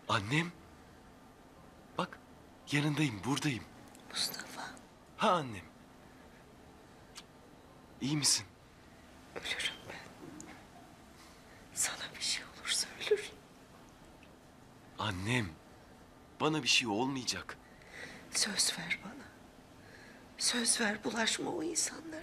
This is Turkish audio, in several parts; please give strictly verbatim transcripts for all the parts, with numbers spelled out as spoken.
Annem. Bak yanındayım, buradayım. Mustafa. Ha annem. İyi misin? Ölürüm ben. Sana bir şey olursa ölürüm. Annem. Bana bir şey olmayacak. Söz ver bana. Söz ver, bulaşma o insanlara.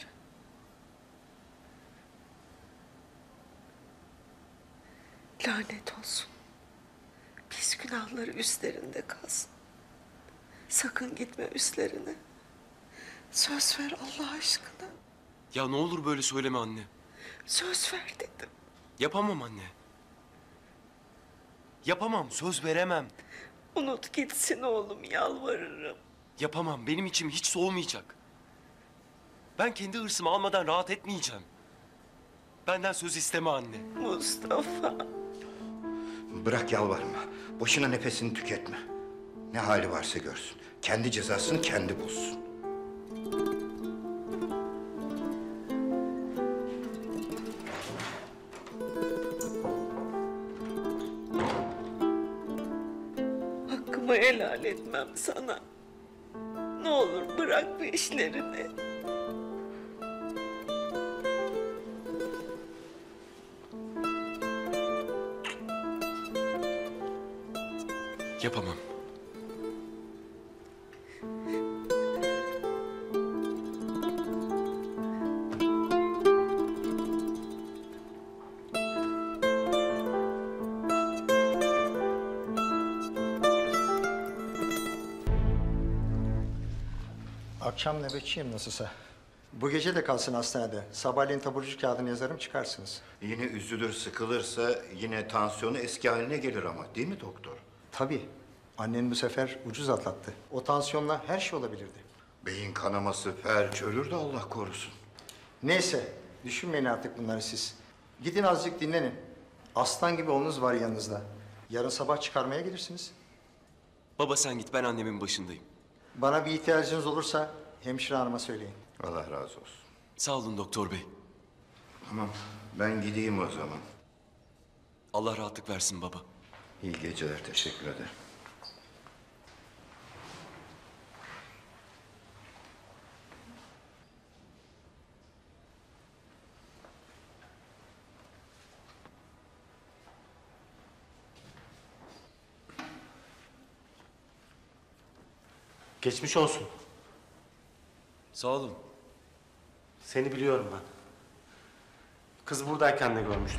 Lanet olsun. Pis günahları üstlerinde kalsın. Sakın gitme üstlerine. Söz ver Allah aşkına. Ya ne olur böyle söyleme anne. Söz ver dedim. Yapamam anne. Yapamam, söz veremem. Unut gitsin oğlum, yalvarırım. Yapamam, benim içim hiç soğumayacak. Ben kendi hırsımı almadan rahat etmeyeceğim. Benden söz isteme anne. Mustafa. Bırak yalvarma. Boşuna nefesini tüketme. Ne hali varsa görsün. Kendi cezasını kendi bulsun. Hakkımı helal etmem sana. Ne olur bırak bu işlerini. Yapamam. Akşam nöbetçiyim nasılsa. Bu gece de kalsın hastanede. Sabahleyin taburcu kağıdını yazarım çıkarsınız. Yine üzülür, sıkılırsa yine tansiyonu eski haline gelir ama değil mi doktor? Tabii. Annen bu sefer ucuz atlattı. O tansiyonla her şey olabilirdi. Beyin kanaması, felç, ölür de Allah korusun. Neyse, düşünmeyin artık bunları siz. Gidin azıcık dinlenin. Aslan gibi oğlunuz var yanınızda. Yarın sabah çıkarmaya gelirsiniz. Baba sen git, ben annemin başındayım. Bana bir ihtiyacınız olursa hemşire hanıma söyleyin. Allah razı olsun. Sağ olun doktor bey. Tamam, ben gideyim o zaman. Allah rahatlık versin baba. İyi geceler, teşekkür ederim. Geçmiş olsun. Sağ olun. Seni biliyorum ben. Kız buradayken de görmüştüm.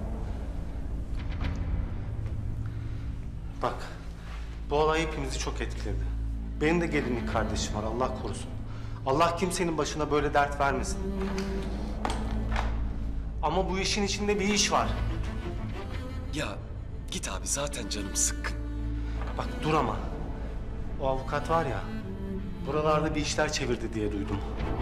Bak, bu olay hepimizi çok etkiledi. Benim de gelinlik kardeşim var, Allah korusun. Allah kimsenin başına böyle dert vermesin. Ama bu işin içinde bir iş var. Ya git abi, zaten canım sıkkın. Bak dur ama. O avukat var ya, buralarda bir işler çevirdi diye duydum.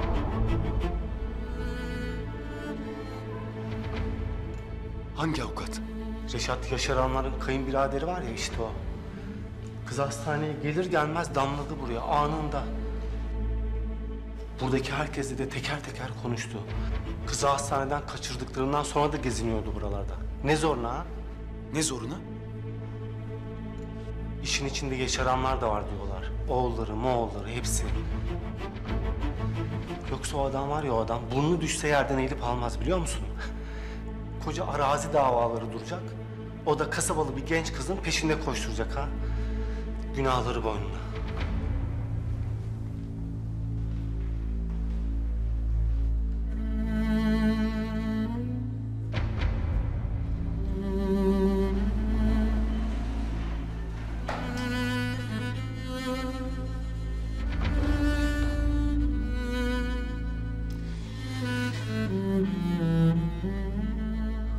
Hangi avukat? Reşat Yaşaranların kayınbiraderi var ya, işte o. Kız hastaneye gelir gelmez damladı buraya anında. Buradaki herkesle de teker teker konuştu. Kızı hastaneden kaçırdıklarından sonra da geziniyordu buralarda. Ne zoruna ha? Ne zoruna? İşin içinde yaşaranlar da var diyorlar. Oğulları, moğulları hepsi. Yoksa o adam var ya, o adam burnu düşse yerden eğilip almaz biliyor musun? Koca arazi davaları duracak. O da kasabalı bir genç kızın peşinde koşturacak ha. Günahları boynuna.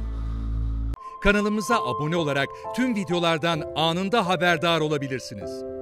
Kanalımıza abone olarak tüm videolardan anında haberdar olabilirsiniz.